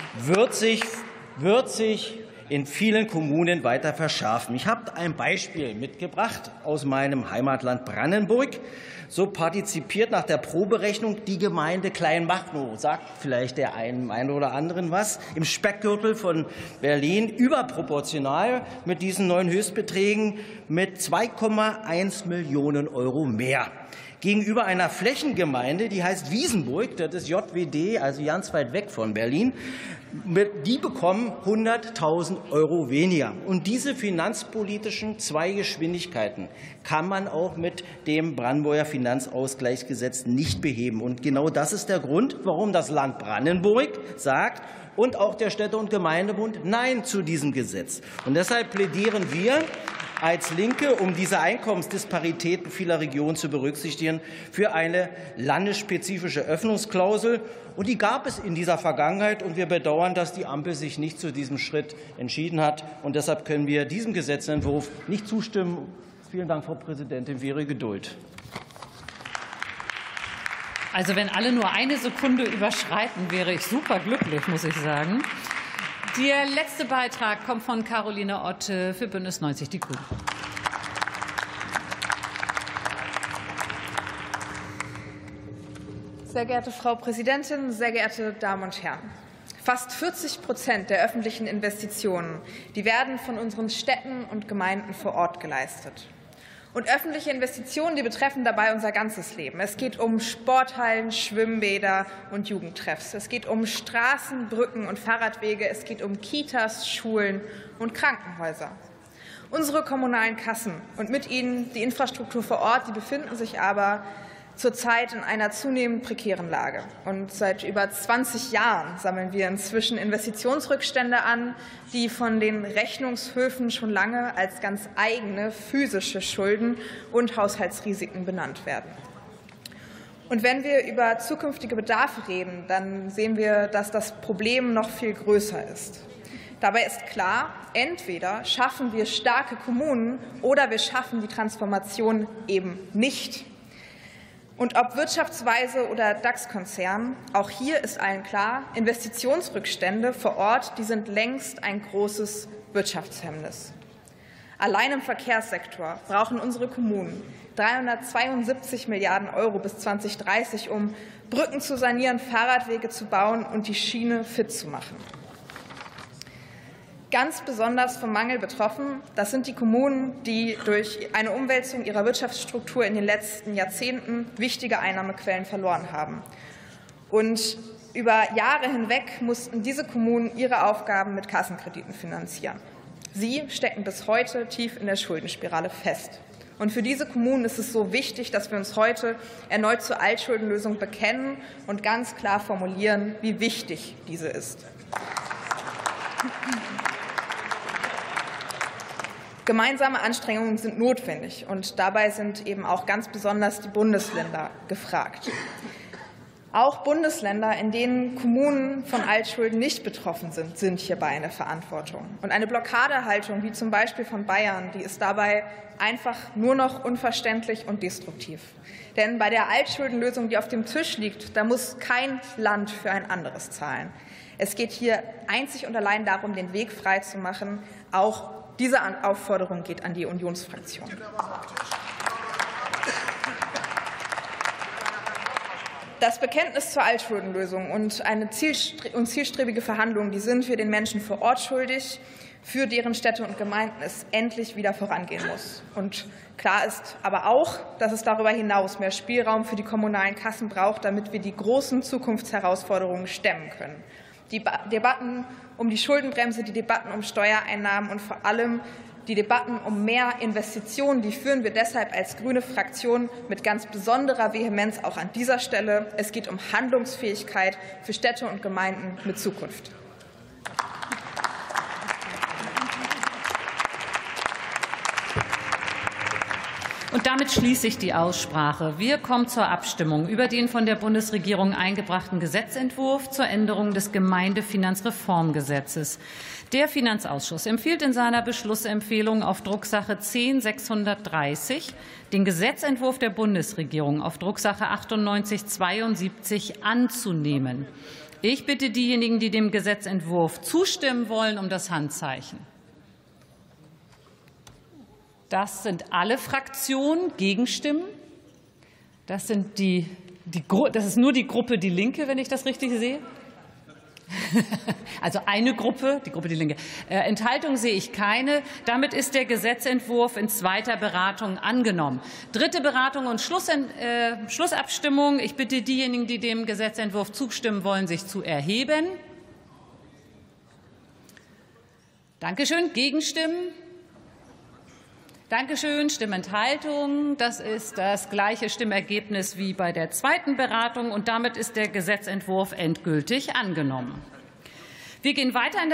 wird sich, wird sich in vielen Kommunen weiter verschärfen. Ich habe ein Beispiel mitgebracht aus meinem Heimatland Brandenburg. So partizipiert nach der Proberechnung die Gemeinde Kleinmachnow, sagt vielleicht der einen, einen oder anderen was, im Speckgürtel von Berlin überproportional mit diesen neuen Höchstbeträgen mit zwei Komma eins Millionen Euro mehr. Gegenüber einer Flächengemeinde, die heißt Wiesenburg, das ist J W D, also ganz weit weg von Berlin, die bekommen hunderttausend Euro weniger. Und diese finanzpolitischen zwei Geschwindigkeiten kann man auch mit dem Brandenburger Finanzausgleichsgesetz nicht beheben. Und genau das ist der Grund, warum das Land Brandenburg sagt und auch der Städte- und Gemeindebund Nein zu diesem Gesetz. Und deshalb plädieren wir als Linke, um diese Einkommensdisparitäten vieler Regionen zu berücksichtigen, für eine landesspezifische Öffnungsklausel. Und die gab es in dieser Vergangenheit. Und wir bedauern, dass die Ampel sich nicht zu diesem Schritt entschieden hat. Und deshalb können wir diesem Gesetzentwurf nicht zustimmen. Vielen Dank, Frau Präsidentin, für Ihre Geduld. Also wenn alle nur eine Sekunde überschreiten, wäre ich superglücklich, muss ich sagen. Der letzte Beitrag kommt von Caroline Otte für Bündnis neunzig Die Grünen. Sehr geehrte Frau Präsidentin, sehr geehrte Damen und Herren! Fast vierzig Prozent der öffentlichen Investitionen, die werden von unseren Städten und Gemeinden vor Ort geleistet. Und öffentliche Investitionen, die betreffen dabei unser ganzes Leben. Es geht um Sporthallen, Schwimmbäder und Jugendtreffs. Es geht um Straßen, Brücken und Fahrradwege. Es geht um Kitas, Schulen und Krankenhäuser. Unsere kommunalen Kassen und mit ihnen die Infrastruktur vor Ort, die befinden sich aber zurzeit in einer zunehmend prekären Lage. Und seit über zwanzig Jahren sammeln wir inzwischen Investitionsrückstände an, die von den Rechnungshöfen schon lange als ganz eigene physische Schulden und Haushaltsrisiken benannt werden. Und wenn wir über zukünftige Bedarfe reden, dann sehen wir, dass das Problem noch viel größer ist. Dabei ist klar, entweder schaffen wir starke Kommunen oder wir schaffen die Transformation eben nicht. Und ob Wirtschaftsweise oder DAX-Konzern, auch hier ist allen klar, Investitionsrückstände vor Ort, die sind längst ein großes Wirtschaftshemmnis. Allein im Verkehrssektor brauchen unsere Kommunen dreihundertzweiundsiebzig Milliarden Euro bis zweitausenddreißig, um Brücken zu sanieren, Fahrradwege zu bauen und die Schiene fit zu machen. Ganz besonders vom Mangel betroffen, das sind die Kommunen, die durch eine Umwälzung ihrer Wirtschaftsstruktur in den letzten Jahrzehnten wichtige Einnahmequellen verloren haben. Und über Jahre hinweg mussten diese Kommunen ihre Aufgaben mit Kassenkrediten finanzieren. Sie stecken bis heute tief in der Schuldenspirale fest. Und für diese Kommunen ist es so wichtig, dass wir uns heute erneut zur Altschuldenlösung bekennen und ganz klar formulieren, wie wichtig diese ist. Gemeinsame Anstrengungen sind notwendig, und dabei sind eben auch ganz besonders die Bundesländer gefragt. Auch Bundesländer, in denen Kommunen von Altschulden nicht betroffen sind, sind hierbei in der Verantwortung. Und eine Blockadehaltung, wie zum Beispiel von Bayern, die ist dabei einfach nur noch unverständlich und destruktiv. Denn bei der Altschuldenlösung, die auf dem Tisch liegt, da muss kein Land für ein anderes zahlen. Es geht hier einzig und allein darum, den Weg freizumachen. Auch diese Aufforderung geht an die Unionsfraktion. Das Bekenntnis zur Altschuldenlösung und eine zielstrebige Verhandlung, die sind wir den Menschen vor Ort schuldig, für deren Städte und Gemeinden es endlich wieder vorangehen muss. Und klar ist aber auch, dass es darüber hinaus mehr Spielraum für die kommunalen Kassen braucht, damit wir die großen Zukunftsherausforderungen stemmen können. Die Debatten um die Schuldenbremse, die Debatten um Steuereinnahmen und vor allem die Debatten um mehr Investitionen, die führen wir deshalb als grüne Fraktion mit ganz besonderer Vehemenz auch an dieser Stelle. Es geht um Handlungsfähigkeit für Städte und Gemeinden mit Zukunft. Und damit schließe ich die Aussprache. Wir kommen zur Abstimmung über den von der Bundesregierung eingebrachten Gesetzentwurf zur Änderung des Gemeindefinanzreformgesetzes. Der Finanzausschuss empfiehlt in seiner Beschlussempfehlung auf Drucksache zehn sechshundertdreißig den Gesetzentwurf der Bundesregierung auf Drucksache achtundneunzig zweiundsiebzig anzunehmen. Ich bitte diejenigen, die dem Gesetzentwurf zustimmen wollen, um das Handzeichen. Das sind alle Fraktionen. Gegenstimmen? Das, sind die, die, das ist nur die Gruppe Die Linke, wenn ich das richtig sehe. Also eine Gruppe, die Gruppe Die Linke. Äh, Enthaltung sehe ich keine. Damit ist der Gesetzentwurf in zweiter Beratung angenommen. Dritte Beratung und Schluss, äh, Schlussabstimmung. Ich bitte diejenigen, die dem Gesetzentwurf zustimmen wollen, sich zu erheben. Dankeschön. Gegenstimmen? Dankeschön. Stimmenthaltung. Das ist das gleiche Stimmergebnis wie bei der zweiten Beratung. Und damit ist der Gesetzentwurf endgültig angenommen. Wir gehen weiter.